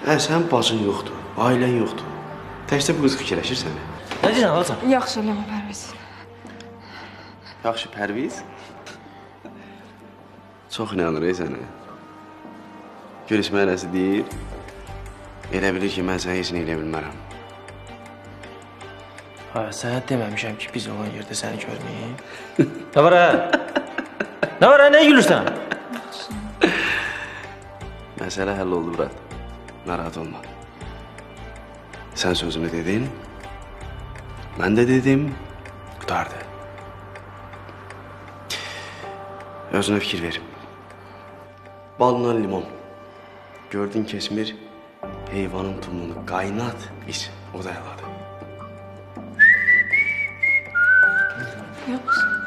Sənin bacın yoxdur, ailən yoxdur. Təkcə bu qız fikirləşir sənə. Nə deyirsən alacan? Yaxşı eləmə Pərviz. Yaxşı, Pərviz. Çox inanır sənə. Görüşməyə nəsə deyir. Elə bilir ki, mən sənə heç nə eləyə bilmərəm. Ha, sənə deməmişəm ki, biz olan yerdə səni görməyim. Nə var, hə? Nə var, hə? Nə gülürsən? Məsələ həll oldu, Murat. Narahat olma. Sən sözünü dedin, mən də dedim, qutardı. Özünə fikir ver. Balından limon. Gördün kesmir, heyvanın tumunu qaynat, iç. O da əladır. Yox.